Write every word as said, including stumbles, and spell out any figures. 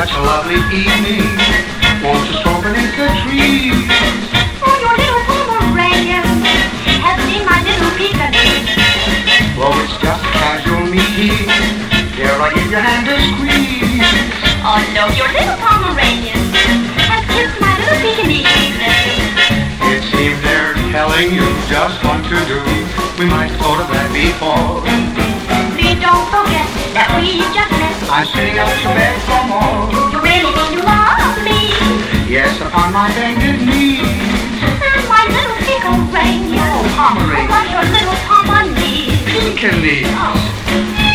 such a lovely evening. Won't you stroll beneath the trees? Oh, your little Pomeranian has seen my little Pekinese. Oh, it's just a casual meeting. Here I give your hand a squeeze. Oh no, your little Pomeranian has kissed my little Pekinese. It seems they're telling you just what to do. We might go to bed before. Please don't forget that we just met. I'm sitting up to bed for more. You really mean you love me? Yes, upon my bended knees. And my little Pomeranian. Oh, Pomeranian. Oh, what your little Pomeranian. Pekinese. Oh.